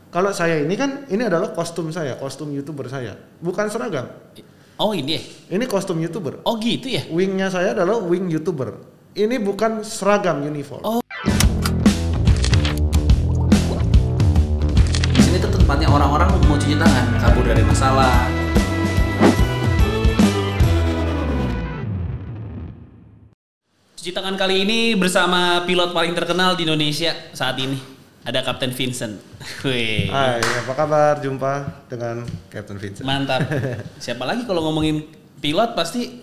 Kalau saya ini kan, ini adalah kostum saya, kostum YouTuber saya. Bukan seragam. Oh ini ya? Ini kostum YouTuber. Oh gitu ya? Wingnya saya adalah wing YouTuber. Ini bukan seragam uniform. Oh. Di sini tuh tempatnya orang-orang mau cuci tangan, kabur dari masalah. Cuci tangan kali ini bersama pilot paling terkenal di Indonesia saat ini. Ada Kapten Vincent. Wih. Hai, apa kabar? Jumpa dengan Kapten Vincent. Mantap. Siapa lagi kalau ngomongin pilot pasti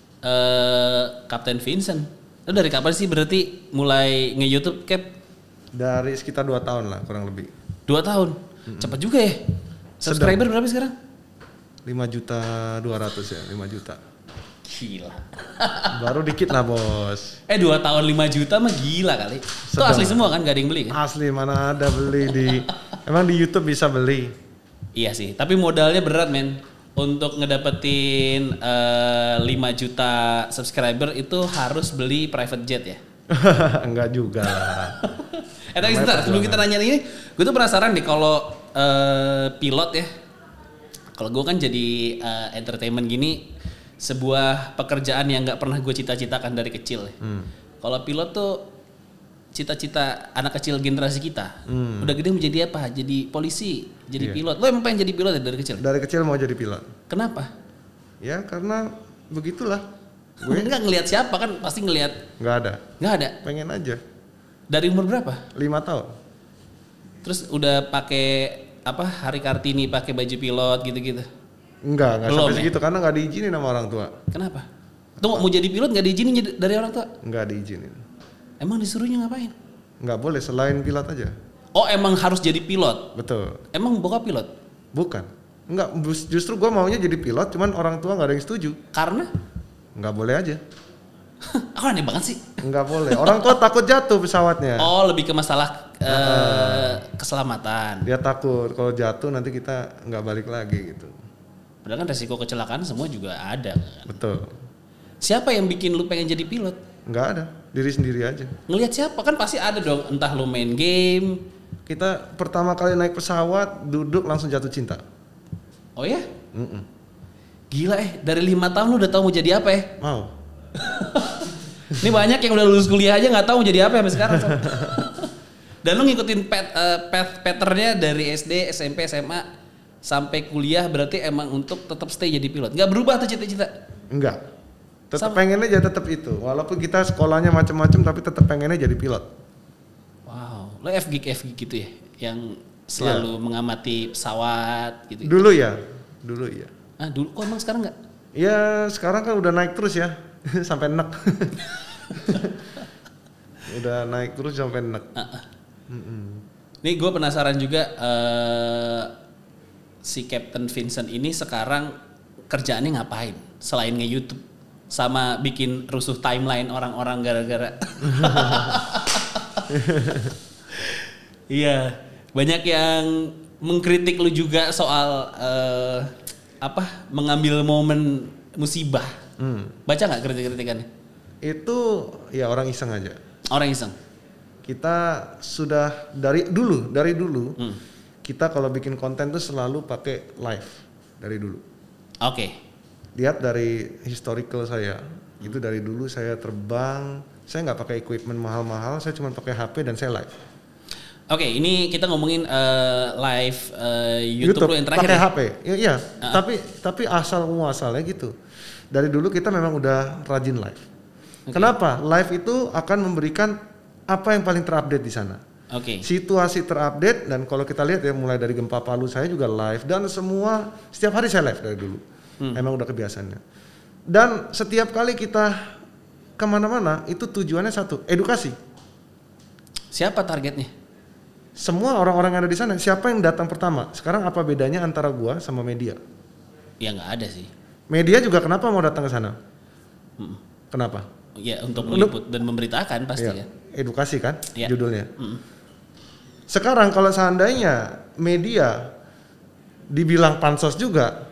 Kapten Vincent. Lu dari kapan sih berarti mulai nge-YouTube, Cap? Dari sekitar 2 tahun lah, kurang lebih. 2 tahun? Cepat juga ya? Subscriber berapa sekarang? 5.200.000 ya, 5 juta. Gila. Baru dikit lah bos. 2 tahun 5 juta mah gila kali. Itu asli semua kan, gak ada yang beli kan? Asli, mana ada beli di... Emang di YouTube bisa beli? Iya sih, tapi modalnya berat men. Untuk ngedapetin 5 juta subscriber itu harus beli private jet ya? Enggak juga lah. Tapi sebentar, sebelum kita nanya ini, gue tuh penasaran deh kalau pilot ya. Kalau gue kan jadi entertainment gini, sebuah pekerjaan yang nggak pernah gue cita-citakan dari kecil. Kalau pilot tuh cita-cita anak kecil generasi kita. Udah gede mau jadi apa? Jadi polisi, jadi pilot. Lo emang pengen jadi pilot ya dari kecil? Dari kecil mau jadi pilot. Kenapa? Ya karena begitulah. Gue nggak ngelihat siapa kan, pasti ngelihat. Nggak ada. Nggak ada. Pengen aja. Dari umur berapa? 5 tahun. Terus udah pakai apa? Hari Kartini pakai baju pilot gitu-gitu. Enggak Belum, sampai ya? segitu karena nggak diizinin sama orang tua. Kenapa? Tuh mau jadi pilot nggak diizinin dari orang tua? Nggak diizinin. Emang disuruhnya ngapain? Nggak boleh selain pilot aja. Oh emang harus jadi pilot? Betul. Emang bokap pilot? Bukan. Enggak, justru gue maunya jadi pilot, cuman orang tua nggak ada yang setuju. Karena? Nggak boleh aja. Aku aneh banget sih. Nggak boleh. Orang tua takut jatuh pesawatnya. Oh lebih ke masalah keselamatan. Dia takut kalau jatuh nanti kita nggak balik lagi gitu. Padahal kan resiko kecelakaan semua juga ada kan? Betul. Siapa yang bikin lu pengen jadi pilot? Nggak ada. Diri sendiri aja. Ngelihat siapa? Kan pasti ada dong. Entah lu main game. Kita pertama kali naik pesawat, duduk langsung jatuh cinta. Oh ya? Gila dari 5 tahun lu udah tahu mau jadi apa ya? Mau. Ini banyak yang udah lulus kuliah aja nggak tahu mau jadi apa sampai sekarang. Dan lu ngikutin patternnya dari SD, SMP, SMA sampai kuliah berarti emang untuk tetap stay jadi pilot. Nggak berubah tuh cita-cita? Enggak. Tetap pengennya jadi tetap itu. Walaupun kita sekolahnya macam-macam tapi tetap pengennya jadi pilot. Wow, lo FGIG gitu ya? Yang selalu mengamati pesawat gitu. Dulu ya. Ah dulu, kok emang sekarang nggak? Ya sekarang kan udah naik terus ya. Sampai enek. Udah naik terus sampai enek. Nih gue penasaran juga si Kapten Vincent ini sekarang kerjaannya ngapain selain nge-YouTube sama bikin rusuh timeline orang-orang gara-gara. Iya, banyak yang mengkritik lu juga soal mengambil momen musibah. Baca nggak kritik-kritikannya? Itu ya orang iseng aja. Orang iseng. Kita sudah dari dulu kita kalau bikin konten tuh selalu pakai live dari dulu. Oke. Lihat dari historical saya, itu dari dulu saya terbang, saya nggak pakai equipment mahal-mahal, saya cuma pakai HP dan saya live. Oke, ini kita ngomongin live YouTube lu yang terakhir pakai ya? HP, iya. Tapi asal muasalnya gitu. Dari dulu kita memang udah rajin live. Okay. Kenapa? Live itu akan memberikan apa yang paling terupdate di sana. Oke. Situasi terupdate dan kalau kita lihat ya mulai dari gempa Palu saya juga live dan semua setiap hari saya live dari dulu. Emang udah kebiasaannya. Dan setiap kali kita kemana-mana itu tujuannya satu, edukasi. Siapa targetnya? Semua orang-orang yang ada di sana. Siapa yang datang pertama? Sekarang apa bedanya antara gua sama media? Ya nggak ada sih. Media juga kenapa mau datang ke sana? Kenapa? Ya untuk meliput dan memberitakan pasti ya. Edukasi kan judulnya. Sekarang kalau seandainya media dibilang pansos juga,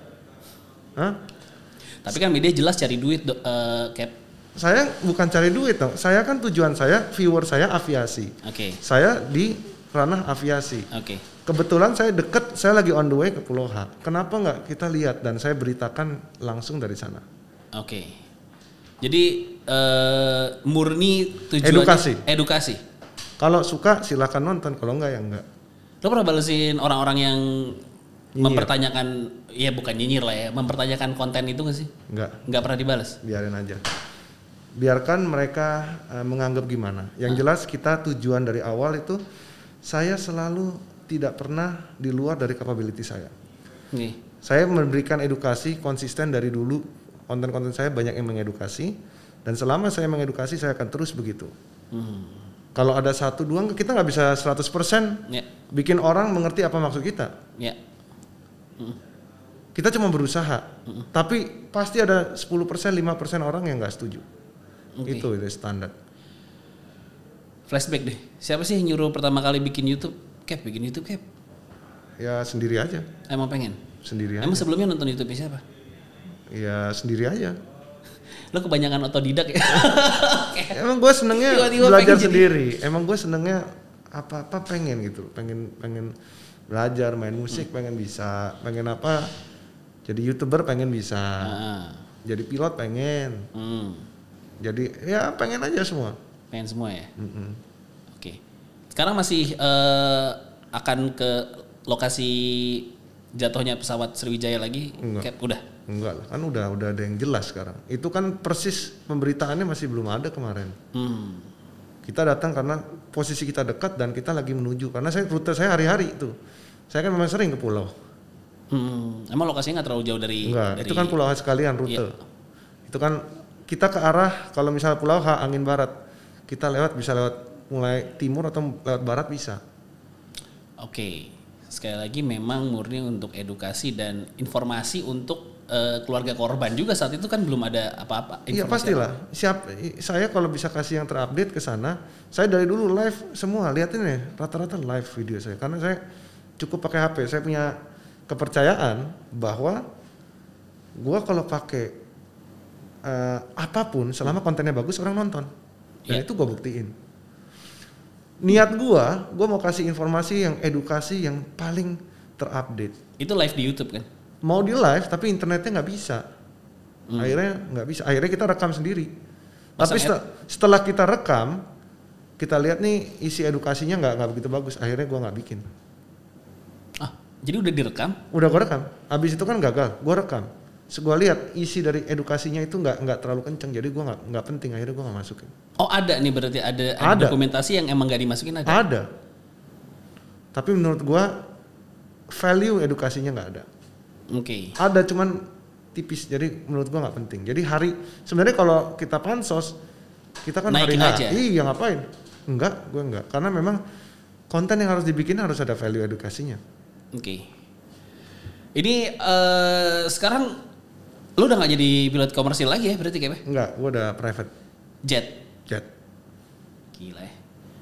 tapi kan media jelas cari duit, Cap. Saya bukan cari duit dong. Saya kan tujuan saya, viewer saya aviasi. Oke. Saya di ranah aviasi. Oke. Kebetulan saya deket, saya lagi on the way ke Pulau H. Kenapa nggak kita lihat dan saya beritakan langsung dari sana. Oke. Jadi murni tujuannya edukasi. Kalau suka silakan nonton, kalau enggak ya enggak. Lo pernah balesin orang-orang yang mempertanyakan, ya bukan nyinyir lah ya, mempertanyakan konten itu nggak sih? Nggak pernah dibales. Biarin aja. Biarkan mereka menganggap gimana. Yang jelas kita tujuan dari awal itu, saya selalu tidak pernah di luar dari capability saya. Saya memberikan edukasi konsisten dari dulu. Konten-konten saya banyak yang mengedukasi, dan selama saya mengedukasi saya akan terus begitu. Kalau ada 1-2 kita nggak bisa 100% bikin orang mengerti apa maksud kita. Kita cuma berusaha, tapi pasti ada 10%, 5% orang yang nggak setuju. Itu standar. Flashback deh, siapa sih yang nyuruh pertama kali bikin YouTube? Bikin YouTube Cap? Ya sendiri aja. Emang pengen? Sendiri aja. Emang sebelumnya nonton YouTube siapa? Ya sendiri aja. Lo kebanyakan otodidak ya? Emang gue senengnya belajar sendiri. Emang gue senengnya apa-apa pengen gitu. Pengen belajar main musik, pengen bisa. Pengen apa? Jadi YouTuber pengen bisa. Jadi pilot pengen. Jadi ya pengen aja semua. Pengen semua ya? Oke. Sekarang masih akan ke lokasi jatuhnya pesawat Sriwijaya lagi? Enggak. Udah? Enggak lah, kan udah ada yang jelas sekarang. Itu kan persis pemberitaannya masih belum ada kemarin. Kita datang karena posisi kita dekat dan kita lagi menuju. Karena rute saya hari-hari itu. Saya kan memang sering ke pulau. Emang lokasinya nggak terlalu jauh dari? Enggak, itu kan Pulau H sekalian rute. Iya. Itu kan kita ke arah, kalau misalnya Pulau H angin barat, kita bisa lewat mulai timur atau lewat barat bisa. Oke. Sekali lagi memang murni untuk edukasi dan informasi untuk keluarga korban juga. Saat itu kan belum ada apa-apa. Iya pastilah. Saya kalau bisa kasih yang terupdate ke sana, saya dari dulu live semua. Lihatin ya, rata-rata live video saya. Karena saya cukup pakai HP. Saya punya kepercayaan bahwa gua kalau pakai apapun selama kontennya bagus orang nonton. Dan itu gua buktiin. Niat gua mau kasih informasi yang edukasi yang paling terupdate. Itu live di YouTube kan? Mau di live tapi internetnya nggak bisa. Akhirnya nggak bisa. Akhirnya kita rekam sendiri. Tapi setelah kita rekam, kita lihat nih isi edukasinya nggak begitu bagus. Akhirnya gua nggak bikin. Jadi udah direkam? Udah gua rekam. Habis itu kan gagal. Gua rekam. Gua lihat isi dari edukasinya itu nggak terlalu kenceng. Jadi gua nggak penting. Akhirnya gua nggak masukin. Oh ada nih berarti ada dokumentasi yang emang nggak dimasukin ada? Ada. Tapi menurut gua value edukasinya nggak ada. Oke. Ada cuman tipis. Jadi menurut gua nggak penting. Jadi sebenarnya kalau kita pansos kita kan naikin hari aja. Iya ngapain? Gua enggak. Karena memang konten yang harus dibikin harus ada value edukasinya. Oke. Ini sekarang lu udah nggak jadi pilot komersil lagi ya berarti kayaknya? Enggak, gua udah private jet. Gila ya.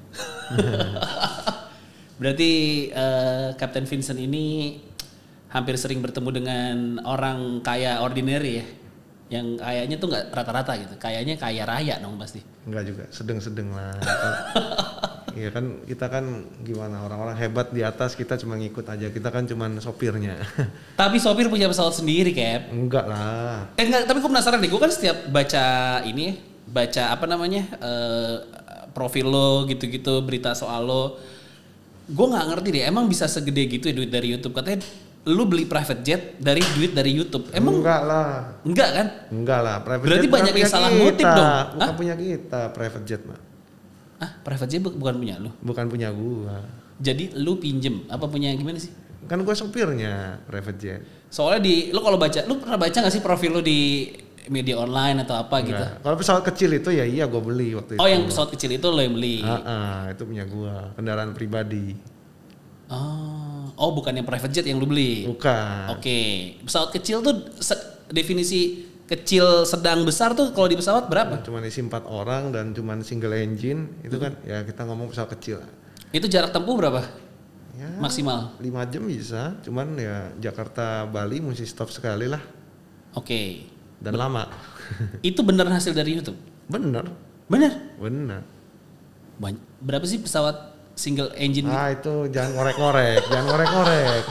Berarti Kapten Vincent ini hampir sering bertemu dengan orang kaya ordinary ya, yang kayaknya tuh nggak rata-rata gitu, kayaknya kaya raya dong pasti. Enggak juga, sedeng-sedeng lah. Iya kan kita kan gimana, orang-orang hebat di atas kita cuma ngikut aja, kita kan cuma sopirnya. Tapi sopir punya pesawat sendiri Cap? Enggak lah. Enggak, tapi gue penasaran deh, gue kan setiap baca ini, baca apa namanya profil lo gitu-gitu, berita soal lo, gue nggak ngerti deh, emang bisa segede gitu ya duit dari YouTube? Katanya lu beli private jet dari duit dari YouTube. Emang enggak lah. Enggak kan? Enggak lah. Private berarti jet banyak yang salah ngutip dong. Bukan punya kita private jet mah. Private jet bukan punya lu? Bukan punya gua. Jadi lu pinjem? Apa punya gimana sih? Kan gua sopirnya private jet. Soalnya lu kalau baca, lu pernah baca nggak sih profil lu di media online atau apa gitu? Kalau pesawat kecil itu ya iya gua beli waktu itu. Oh yang pesawat kecil itu lo yang beli? Itu punya gua, kendaraan pribadi. Oh bukan yang private jet yang lu beli? Bukan. Oke. Pesawat kecil tuh definisi kecil, sedang, besar tuh kalau di pesawat berapa? Cuman isi 4 orang dan cuman single engine itu kan ya kita ngomong pesawat kecil. Itu jarak tempuh berapa? Ya, maksimal? 5 jam bisa, cuman ya Jakarta Bali mesti stop sekali lah. Oke. Dan lama. Itu beneran hasil dari YouTube? Bener. Bener? Bener. Berapa sih pesawat single engine gitu. Itu jangan ngorek-ngorek, jangan ngorek-ngorek.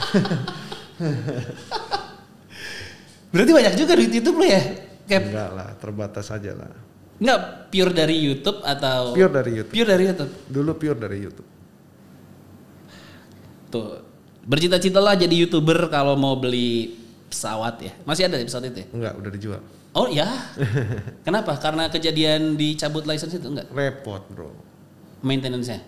Berarti banyak juga di YouTube lo ya? Enggak lah, terbatas aja lah. Enggak pure dari YouTube atau? Pure dari YouTube. Pure dari YouTube. Dulu pure dari YouTube. Tuh, bercita-citalah jadi YouTuber kalau mau beli pesawat ya. Masih ada pesawat itu ya? Enggak, udah dijual. Oh ya? Kenapa? Karena kejadian dicabut license itu enggak? Repot bro. Maintenance-nya?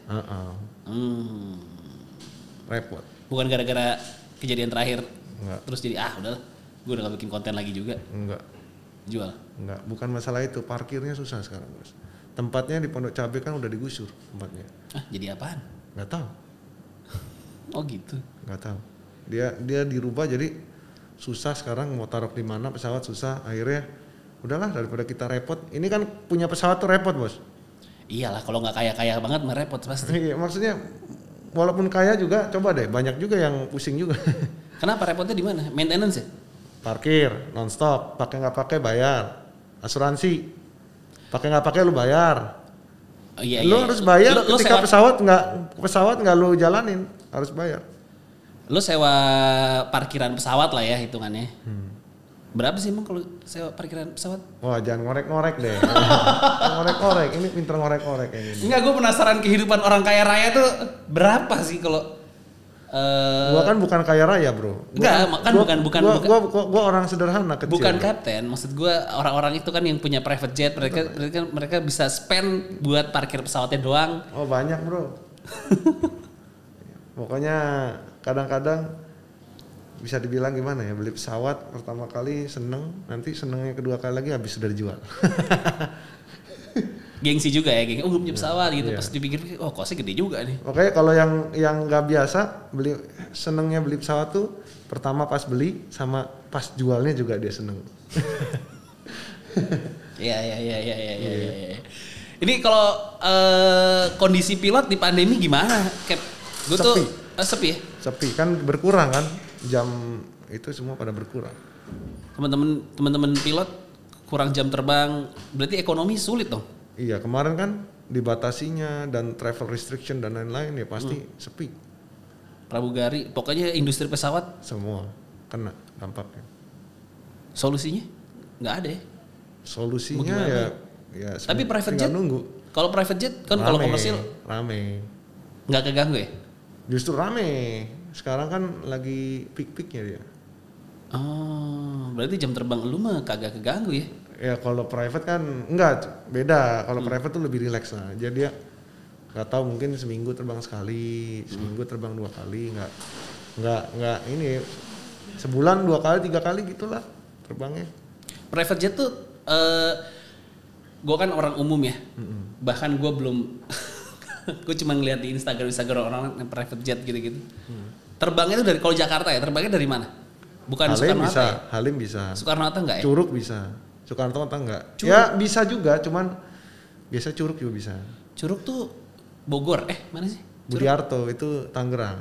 Repot. Bukan gara-gara kejadian terakhir? Enggak. Terus jadi udahlah, gue udah gak bikin konten lagi juga. Enggak. Jual? Enggak, bukan masalah itu. Parkirnya susah sekarang bos. Tempatnya di Pondok Cabe kan udah digusur tempatnya. Jadi apaan? Nggak tahu. Oh gitu? Nggak tahu. Dia dirubah jadi susah sekarang mau taruh di mana pesawat susah. Akhirnya udahlah daripada kita repot. Ini kan punya pesawat tuh repot bos. Iyalah kalau nggak kaya-kaya banget mah repot pasti. Iya maksudnya walaupun kaya juga coba deh banyak juga yang pusing juga. Kenapa repotnya di mana? Maintenance ya? Parkir nonstop, pakai nggak pakai bayar. Asuransi, pakai nggak pakai lu bayar. Oh, iya, lu iya. harus bayar Lu ketika sewa, pesawat nggak lu jalanin harus bayar. lu sewa parkiran pesawat lah ya hitungannya. Berapa sih emang kalau sewa parkiran pesawat? Wah jangan ngorek-ngorek deh. Ngorek-ngorek, ini pinter ngorek-ngorek kayak gini. Enggak, gue penasaran kehidupan orang kaya raya tuh berapa sih kalau Gua kan bukan kaya raya bro. Gua orang sederhana kecil. Bukan kapten, maksud gue orang-orang itu kan yang punya private jet, mereka bisa spend buat parkir pesawatnya doang. Oh banyak bro. Pokoknya kadang-kadang bisa dibilang gimana ya, beli pesawat pertama kali seneng, nanti senengnya kedua kali lagi habis sudah dijual. Gengsi juga ya, gue punya pesawat gitu. Iya. Pas dipikir, oh kosnya gede juga nih. Oke, kalau yang nggak biasa senengnya beli pesawat tuh pertama pas beli sama pas jualnya juga dia seneng. Iya. Ini kalau kondisi pilot di pandemi gimana? Gue tuh sepi ya? Sepi kan berkurang kan, jam itu semua pada berkurang. Teman-teman pilot kurang jam terbang, berarti ekonomi sulit dong. Iya, kemarin kan dibatasinya dan travel restriction dan lain-lain ya pasti sepi. Pramugari, pokoknya industri pesawat semua kena dampaknya. Solusinya nggak ada ya? Solusinya ya tapi private jet nunggu. Kalau private jet kan kalau komersil rame. Nggak keganggu ya? Justru rame. Sekarang kan lagi peak-peaknya dia. Oh, berarti jam terbang lu mah kagak keganggu ya? Ya kalau private kan enggak, beda. Kalau private tuh lebih rileks lah. Jadi dia nggak tahu mungkin seminggu terbang sekali, seminggu terbang 2 kali, nggak ini sebulan 2 kali 3 kali gitulah terbangnya. Private jet tuh gue kan orang umum ya. Bahkan gue belum gue cuma ngeliat di Instagram orang yang private jet gitu-gitu. Terbangnya tuh dari kalau Jakarta ya, terbangnya dari mana? Bukan Soekarno-Hatta ya? Halim bisa. Soekarno-Hatta enggak ya? Curug bisa. Soekarno-Hatta enggak. Ya bisa juga, cuman biasa Curug juga bisa. Curug tuh Bogor, mana sih? Budiarto itu Tangerang.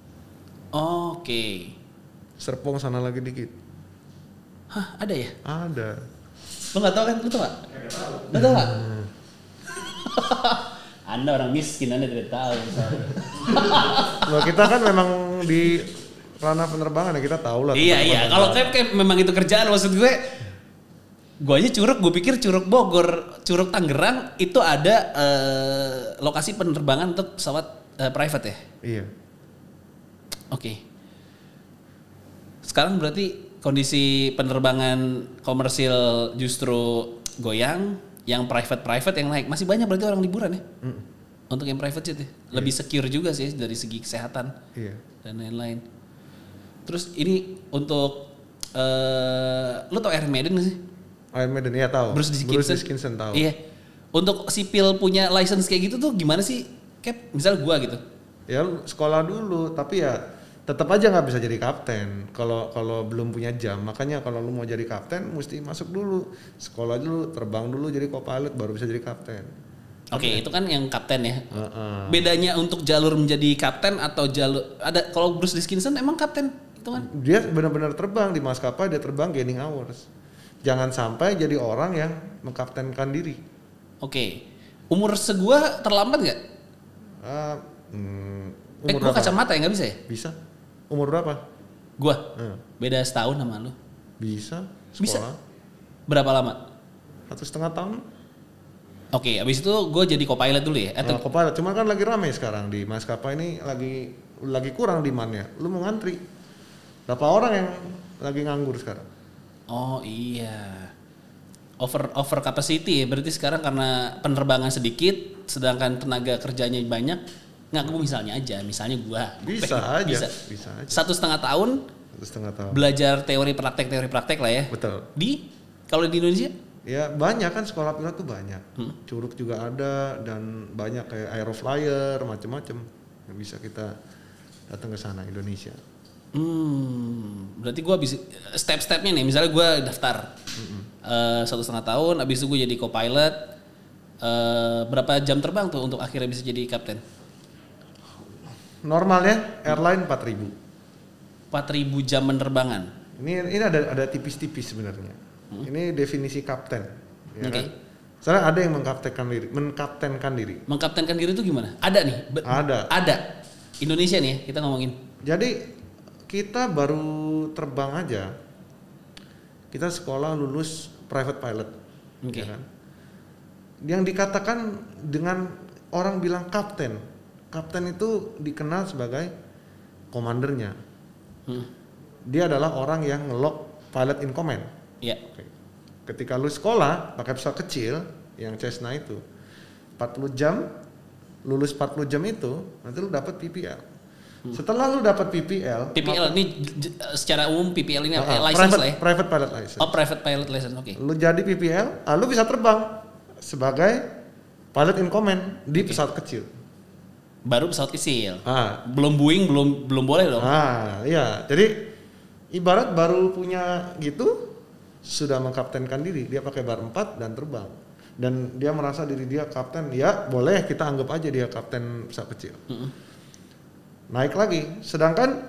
Oke. Serpong sana lagi dikit. Hah, ada ya? Ada. Lo nggak tahu kan? Lo tau nggak? Lo tau nggak? Anda orang miskin, Anda tidak tahu. Loh, kita kan memang di ranah penerbangan ya, kita tahu lah. Iya. Kalau kayak memang itu kerjaan, maksud gue aja Curug, gue pikir Curug Bogor, Curug Tangerang itu ada lokasi penerbangan untuk pesawat private ya? Iya. Oke. Sekarang berarti kondisi penerbangan komersil justru goyang, yang private yang naik. Masih banyak berarti orang liburan ya? Untuk yang private jet ya? Lebih secure juga sih dari segi kesehatan dan lain-lain. Terus ini untuk, lo tau Iron Maiden gak sih? Iron Maiden ya tahu. Bruce Dickinson tahu. Iya. Untuk sipil punya license kayak gitu tuh gimana sih? Kayak misal gua gitu. Ya sekolah dulu, tapi ya tetap aja nggak bisa jadi kapten kalau belum punya jam. Makanya kalau lu mau jadi kapten mesti masuk dulu, sekolah dulu, terbang dulu jadi co-pilot baru bisa jadi kapten. Oke, itu kan yang kapten ya. Bedanya untuk jalur menjadi kapten atau jalur ada, kalau Bruce Dickinson emang kapten itu kan? Dia benar-benar terbang di maskapai, dia terbang gaining hours. Jangan sampai jadi orang yang mengkaptenkan diri. Oke. Umur segua terlambat nggak? Umur gua berapa? kacamata ya nggak bisa ya? Bisa. Umur berapa? Gua Hmm. beda setahun sama lu. Bisa. Bisa. Sekolah. Berapa lama? 1,5 tahun. Oke, abis itu gue jadi co-pilot dulu ya? Atau Copilot, cuma kan lagi ramai sekarang di maskapai ini lagi kurang demand-nya. Lu mau ngantri. Berapa orang yang lagi nganggur sekarang? oh iya, over capacity ya. Berarti sekarang karena penerbangan sedikit, sedangkan tenaga kerjanya banyak. Nggak, gue misalnya gue. Bisa aja. 1,5 tahun 1,5 tahun. belajar teori praktek lah ya. Betul. Kalau di Indonesia? Ya banyak kan sekolah pilot tuh banyak. Curug juga ada dan banyak kayak Aeroflyer macem-macem yang bisa kita datang ke sana Indonesia. Berarti gue bisa step-stepnya nih. Misalnya gue daftar 1,5 tahun, abis itu gue jadi co-pilot. Berapa jam terbang tuh untuk akhirnya bisa jadi kapten? Normalnya airline 4.000. 4.000 jam penerbangan. Ini ada tipis-tipis sebenarnya. Ini definisi kapten. Ya Oke. kan? Soalnya ada yang mengkaptenkan diri. Mengkaptenkan diri itu gimana? Ada nih. Ada. Indonesia nih ya, kita ngomongin. Jadi kita baru terbang aja. Kita sekolah lulus private pilot. Oke. Ya kan? Yang dikatakan dengan orang bilang kapten. Kapten itu dikenal sebagai komandernya. Dia adalah orang yang ngelok pilot in command. Iya. Ketika lu sekolah pakai pesawat kecil yang Cessna itu 40 jam, lulus 40 jam itu nanti lu dapat PPL. Setelah lu dapat PPL ini secara umum PPL ini license lah ya. Private pilot license. Oh, private pilot license. Oke. Lu jadi PPL, lu bisa terbang sebagai pilot in command di pesawat kecil. Baru pesawat kecil. Belum Boeing belum boleh dong. Iya. Jadi ibarat baru punya gitu sudah mengkaptenkan diri, dia pakai bar 4 dan terbang. Dan dia merasa diri dia kapten, ya boleh kita anggap aja dia kapten pesawat kecil. Naik lagi, sedangkan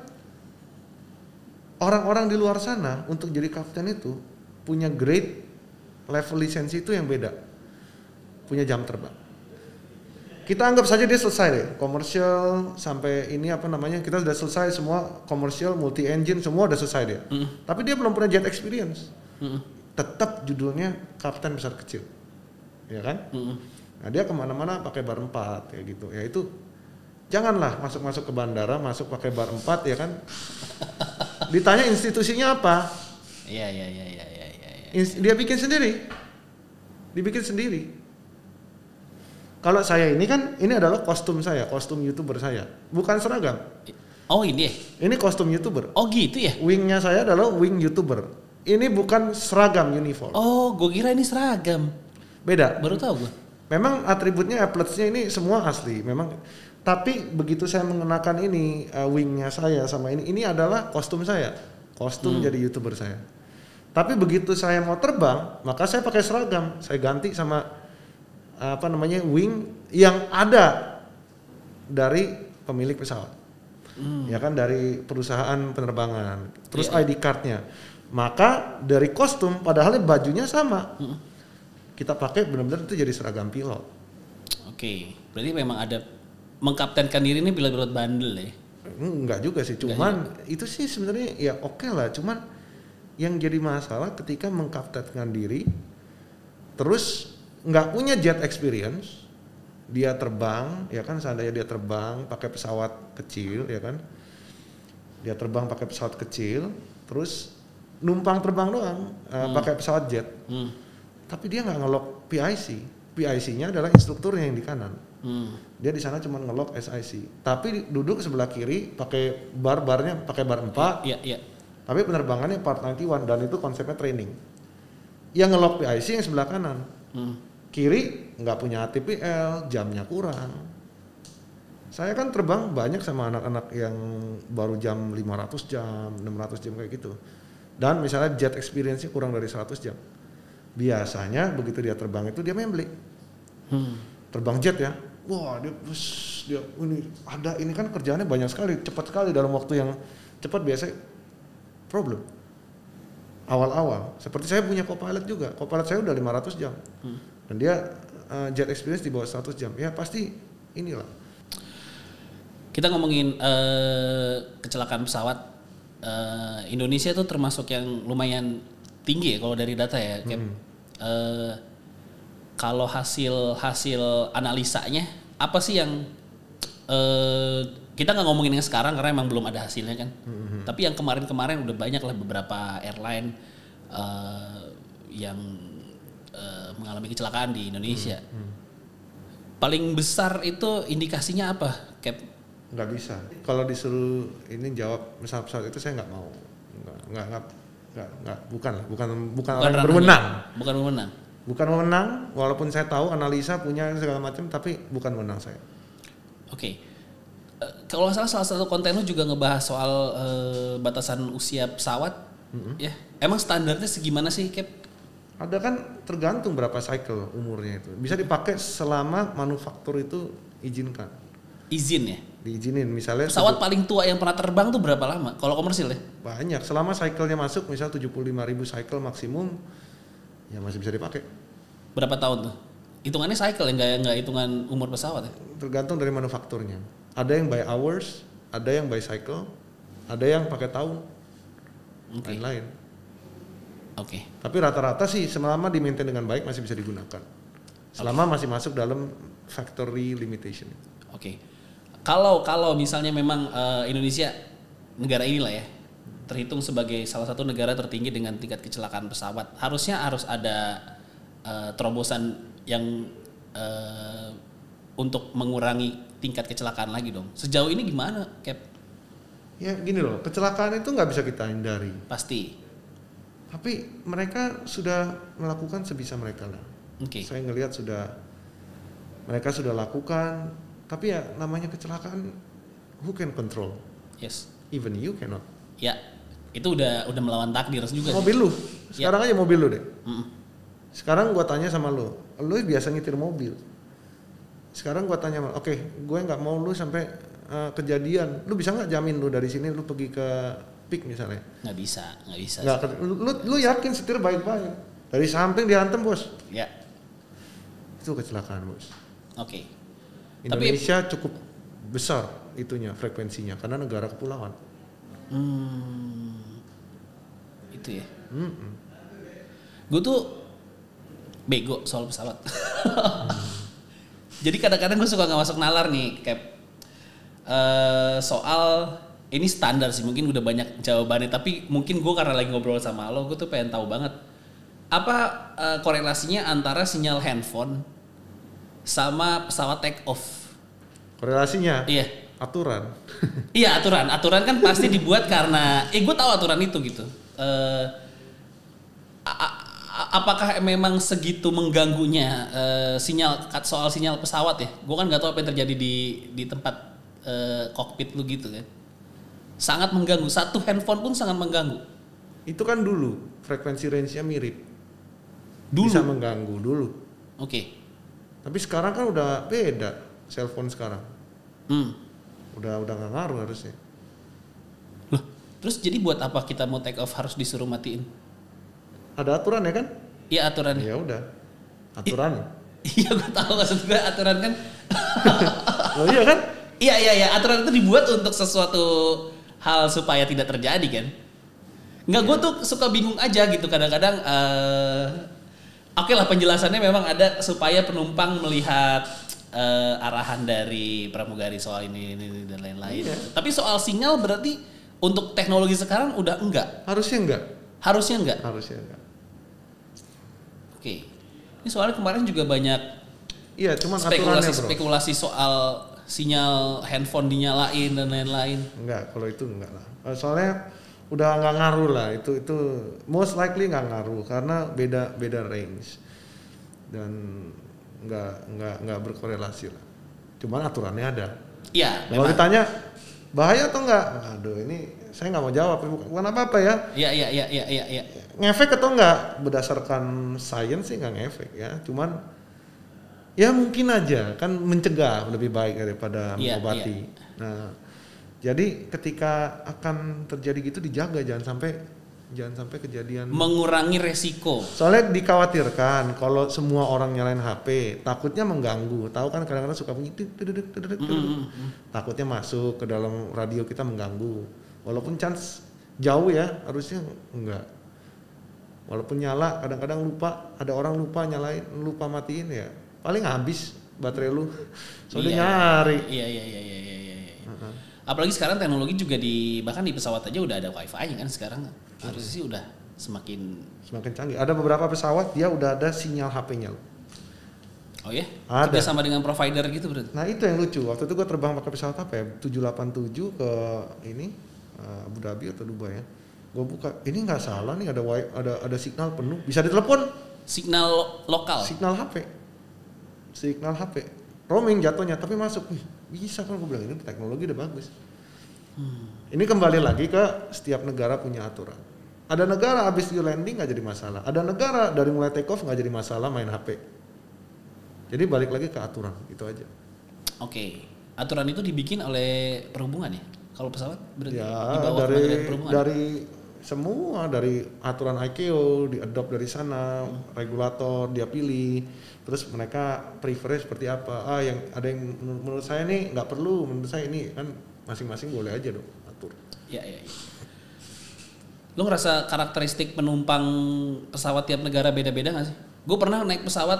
orang-orang di luar sana untuk jadi kapten itu punya grade level lisensi itu yang beda. Punya jam terbang. Kita anggap saja dia selesai deh, komersial sampai ini kita sudah selesai semua komersial, multi engine semua udah selesai dia. Tapi dia belum pernah jet experience. Tetap judulnya kapten pesawat kecil, ya kan? Nah dia kemana-mana pakai bar 4 kayak gitu. Ya itu janganlah masuk ke bandara masuk pakai bar 4 ya kan? Ditanya institusinya apa? Iya. Dia bikin sendiri, dibikin sendiri. Kalau saya ini adalah kostum saya, kostum YouTuber saya, bukan seragam. Oh ini ya? Ini kostum YouTuber. Oh gitu ya? Wingnya saya adalah wing YouTuber. Ini bukan seragam uniform. Oh, gue kira ini seragam. Beda. Baru tahu gue. Memang atributnya, applets-nya ini semua asli. Memang. Tapi begitu saya mengenakan ini wingnya saya sama ini adalah kostum saya. Kostum jadi YouTuber saya. Tapi begitu saya mau terbang, maka saya pakai seragam. Saya ganti sama wing yang ada dari pemilik pesawat. Ya kan, dari perusahaan penerbangan. Terus ID card-nya. Maka dari kostum padahal bajunya sama. Kita pakai benar-benar itu jadi seragam pilot. Oke. Berarti memang ada mengkaptenkan diri ini pilot-pilot bandel ya? Enggak juga sih, cuman itu sih sebenarnya ya oke lah, cuman yang jadi masalah ketika mengkaptenkan diri terus nggak punya jet experience, dia terbang ya kan, seandainya dia terbang pakai pesawat kecil ya kan, dia terbang pakai pesawat kecil terus numpang terbang doang pakai pesawat jet, tapi dia nggak ngelok PIC-nya adalah instrukturnya yang di kanan. Dia di sana cuma ngelok SIC, tapi duduk sebelah kiri pakai barnya pakai bar 4. Iya. Tapi penerbangannya Part 91 dan itu konsepnya training. Yang ngelok PIC yang sebelah kanan. Kiri nggak punya ATPL, jamnya kurang. Saya kan terbang banyak sama anak-anak yang baru jam 500 jam, 600 jam kayak gitu. Dan misalnya jet experience-nya kurang dari 100 jam. Biasanya begitu dia terbang itu dia membeli. Terbang jet ya. Wah, dia ini kan kerjaannya banyak sekali, cepat sekali dalam waktu yang cepat biasa problem. Awal-awal, seperti saya punya co-pilot juga. Co-pilot saya udah 500 jam. Dan dia jet experience di bawah 100 jam. Ya pasti inilah. kita ngomongin kecelakaan pesawat, Indonesia tuh termasuk yang lumayan tinggi ya kalau dari data ya. Kalau hasil analisanya apa sih yang kita nggak ngomongin yang sekarang karena emang belum ada hasilnya kan. Tapi yang kemarin udah banyak lah beberapa airline yang mengalami kecelakaan di Indonesia. Paling besar itu indikasinya apa, Cap? Nggak bisa. Kalau disuruh ini jawab misal pesawat itu saya nggak mau. Bukan orang yang berwenang. Bukan berwenang. Bukan wewenang, walaupun saya tahu analisa punya segala macam, tapi bukan wewenang saya. Oke. Kalau nggak salah satu konten lu juga ngebahas soal batasan usia pesawat, ya. Emang standarnya segimana sih, Cap? Ada kan tergantung berapa cycle umurnya itu. Bisa dipakai selama manufaktur itu izinkan. Izin ya? Diizinin misalnya. Pesawat paling tua yang pernah terbang tuh berapa lama? Kalau komersil ya? Banyak. Selama cycle-nya masuk, misal 75.000 cycle maksimum, ya masih bisa dipakai. Berapa tahun tuh? Hitungannya cycle ya, nggak hitungan umur pesawat ya? Tergantung dari manufakturnya. Ada yang by hours, ada yang by cycle, ada yang pakai tahun, lain-lain. Oke. Tapi rata-rata sih selama di-maintain dengan baik masih bisa digunakan. Selama masih masuk dalam factory limitation. Oke. Kalau misalnya memang Indonesia negara inilah ya terhitung sebagai salah satu negara tertinggi dengan tingkat kecelakaan pesawat, harusnya harus ada terobosan yang untuk mengurangi tingkat kecelakaan lagi dong. Sejauh ini gimana, Cap? Ya gini loh, kecelakaan itu nggak bisa kita hindari. Pasti. Tapi mereka sudah melakukan sebisa mereka lah. Saya ngelihat mereka sudah lakukan. Tapi ya namanya kecelakaan, who can control? Yes. Even you cannot. Ya, itu udah melawan takdir juga. Mobil lu, sekarang aja mobil lu deh. Sekarang gua tanya sama lu biasa nyetir mobil. Sekarang gua tanya, oke, gue nggak mau lu sampai kejadian. Lu bisa nggak jamin lu dari sini lu pergi ke Peak misalnya? Nggak bisa. Lu yakin setir baik-baik. Dari samping dihantam bos. Ya. Itu kecelakaan bos. Oke. Indonesia cukup besar itunya frekuensinya karena negara kepulauan. Itu ya. Gue tuh bego soal pesawat. Jadi kadang-kadang gue suka nggak masuk nalar nih, Cap. Soal ini standar sih, mungkin udah banyak jawabannya, tapi mungkin gue karena lagi ngobrol sama lo, gue tuh pengen tahu banget apa korelasinya antara sinyal handphone sama pesawat take off. Korelasinya? Iya. Aturan. Iya aturan kan pasti dibuat karena, gue tahu aturan itu gitu. Apakah memang segitu mengganggunya soal sinyal pesawat ya? Gue kan nggak tahu apa yang terjadi di tempat kokpit lu gitu kan. Sangat mengganggu, satu handphone pun sangat mengganggu. Itu kan dulu frekuensi range-nya mirip. Dulu? Bisa mengganggu dulu. Oke. Tapi sekarang kan udah beda, cellphone sekarang. Udah nggak ngaruh harusnya. Loh, terus jadi buat apa kita mau take off harus disuruh matiin? Ada aturan ya kan? Iya aturan. Ya udah, aturan. Iya gue tahu maksud gue aturan kan. Oh iya kan? Iya aturan itu dibuat untuk sesuatu hal supaya tidak terjadi kan. Nggak, gue tuh suka bingung aja gitu kadang-kadang. Oke lah penjelasannya memang ada supaya penumpang melihat arahan dari pramugari soal ini dan lain-lain. Iya. Tapi soal sinyal berarti untuk teknologi sekarang udah enggak? Harusnya enggak. Harusnya enggak. Oke. Ini soalnya kemarin juga banyak cuman spekulasi soal sinyal handphone dinyalain dan lain-lain. Enggak, kalau itu enggak lah. Soalnya udah nggak ngaruh lah, itu most likely nggak ngaruh karena beda range dan nggak berkorelasi lah. Cuman aturannya ada. Iya. Kalau ditanya bahaya atau enggak? Aduh, ini saya nggak mau jawab, bukan apa-apa ya. Iya. Ngefek atau enggak? Berdasarkan sains sih nggak ngefek ya. Cuman ya mungkin aja kan mencegah lebih baik daripada mengobati. Nah, jadi ketika akan terjadi gitu dijaga jangan sampai Jangan sampai kejadian. Mengurangi resiko. Soalnya dikhawatirkan kalau semua orang nyalain HP, takutnya mengganggu. Tahu kan kadang-kadang suka bunyi takutnya masuk ke dalam radio kita mengganggu. Walaupun chance jauh ya, harusnya enggak. Walaupun nyala, kadang-kadang lupa, ada orang lupa nyalain, lupa matiin ya. Paling habis baterai lu. Soalnya nyari. Iya. Apalagi sekarang teknologi juga bahkan di pesawat aja udah ada wifi kan sekarang. Harusnya sih udah semakin canggih. Ada beberapa pesawat dia udah ada sinyal HP-nya loh. Oh ya? Ada. Sama dengan provider gitu berarti? Nah itu yang lucu. Waktu itu gue terbang pakai pesawat apa ya? 787 ke ini Abu Dhabi atau Dubai ya. Gue buka, ini nggak salah nih ada signal penuh. Bisa ditelepon. Signal lokal? Signal HP. Roaming jatuhnya tapi masuk. Bisa kan gue bilang ini teknologi udah bagus. Ini kembali lagi ke setiap negara punya aturan. Ada negara habis di landing nggak jadi masalah. Ada negara dari mulai take off nggak jadi masalah main HP. Jadi balik lagi ke aturan, itu aja. Oke. Aturan itu dibikin oleh perhubungan ya? Kalau pesawat berarti ya, di bawah perhubungan? Dari aturan ICAO, diadopt dari sana, regulator dia pilih, terus mereka prefer seperti apa. Yang ada yang menurut saya nih nggak perlu, menurut saya ini kan masing-masing boleh aja dong atur. Iya. Lo ngerasa karakteristik penumpang pesawat tiap negara beda-beda nggak sih? Gue pernah naik pesawat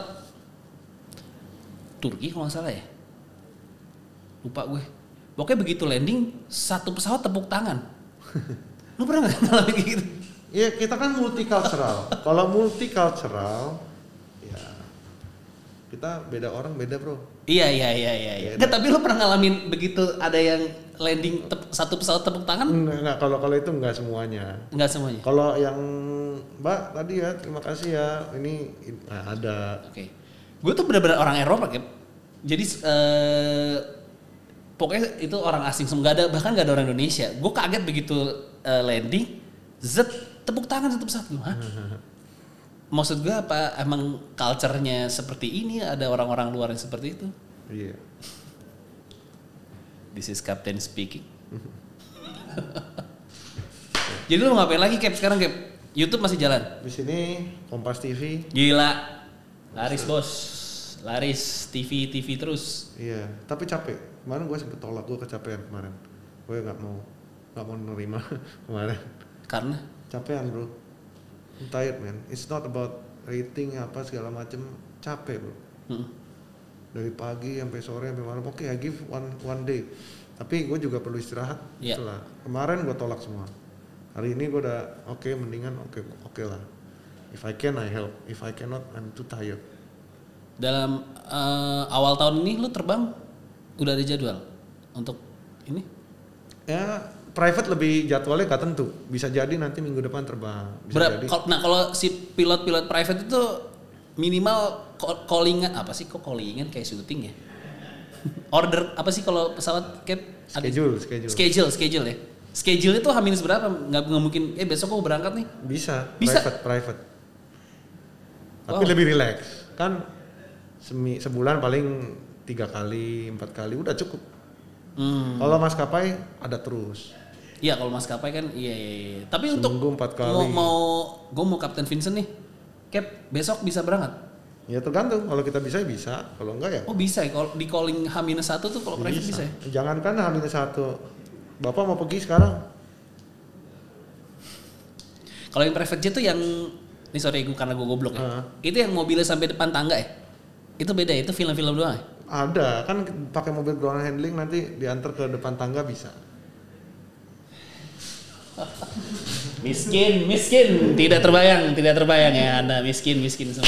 Turki kalau nggak salah ya, lupa gue. Pokoknya begitu landing satu pesawat tepuk tangan. Lu pernah nggak ngalamin gitu? Iya, kita kan multicultural. Kalau multicultural, ya kita beda orang beda bro. Iya. Nggak, tapi lu pernah ngalamin begitu ada yang landing satu pesawat tepuk tangan? Enggak. Kalau itu enggak semuanya. Enggak semuanya. Kalau yang Mbak tadi ya, terima kasih ya. Ini ada. Oke. Gue tuh benar-benar orang Eropa kan. Jadi pokoknya itu orang asing semua, bahkan nggak ada orang Indonesia. Gue kaget begitu landing, tepuk tangan satu pesawat. Maksud gue apa emang culture-nya seperti ini, ada orang-orang luar yang seperti itu? Iya. This is Captain speaking. Jadi lu ngapain lagi Cap sekarang Cap? YouTube masih jalan? Di sini Kompas TV. Gila, laris bos, laris TV terus. Iya, tapi capek. Kemarin gue sempet tolak, gue kecapean kemarin. Gue nggak mau nerima kemarin. Karena? Capean bro. I'm tired man. It's not about rating apa segala macem. Capek bro. Dari pagi sampai sore sampai malam. Oke, I give one day. Tapi gue juga perlu istirahat. Yeah. Itulah. Kemarin gue tolak semua. Hari ini gue udah mendingan oke lah. If I can I help. If I cannot I'm too tired. Dalam awal tahun ini lu terbang udah ada jadwal untuk ini? Ya private lebih jadwalnya gak tentu. Bisa jadi nanti minggu depan terbang. Nah kalau si pilot private itu minimal callingan apa sih? Kok callingan kayak syuting ya? Order apa sih kalau pesawat Cap? Schedule ya. Schedule itu H- berapa? Nggak mungkin. Besok aku berangkat nih. Bisa. Private. Tapi lebih relax. Kan sebulan paling 3 kali, 4 kali udah cukup. Kalau maskapai ada terus. Iya kalau maskapai kan iya. Tapi seminggu untuk 4 kali. gue mau Captain Vincent nih. Cap besok bisa berangkat? Ya tergantung. Kalau kita bisa kalau enggak ya. Oh bisa ya. Kalau di calling H-1 tuh kalau private bisa ya? Jangankan H-1. Bapak mau pergi sekarang. Kalau yang private jet tuh yang ini sorry gue karena gue goblok ya. Itu yang mobilnya sampai depan tangga ya? Itu beda ya? Itu film-film doang ya? Ada kan pakai mobil ground handling nanti diantar ke depan tangga bisa. Miskin, tidak terbayang ya Anda miskin semua.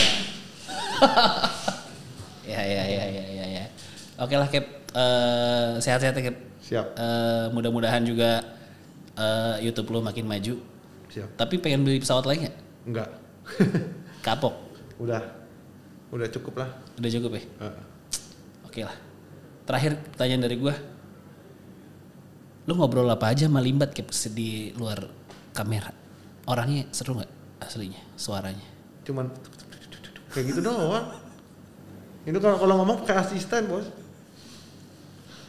Ya. Oke lah Cap, sehat-sehat ya Cap. Siap. Mudah-mudahan juga YouTube lo makin maju. Siap. Tapi pengen beli pesawat lagi nggak? Enggak. Kapok. Udah cukup lah. Udah cukup ya. Oke lah. Terakhir pertanyaan dari gue. Lu ngobrol apa aja sama Limbat Cap di luar kamera? Orangnya seru nggak aslinya suaranya? Cuman kayak gitu doang. Ini kalau ngomong pakai asisten bos.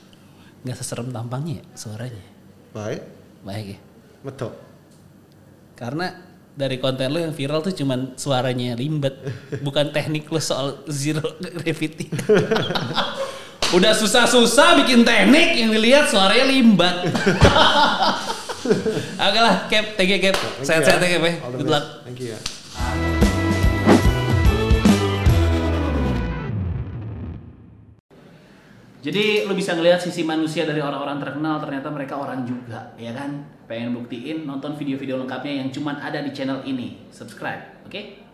Nggak seserem tampangnya ya, suaranya? Baik ya? Betul. Karena dari konten lo yang viral tuh cuman suaranya Limbat, bukan teknik lo soal zero gravity. Udah susah-susah bikin teknik, yang dilihat suaranya Limbat. Oke lah, Cap, thank you Cap. Sehat-sehat ya Cap ya. Good luck. Thank you ya. Jadi lu bisa ngelihat sisi manusia dari orang-orang terkenal, ternyata mereka orang juga, ya kan? Pengen buktiin, nonton video-video lengkapnya yang cuman ada di channel ini. Subscribe, oke?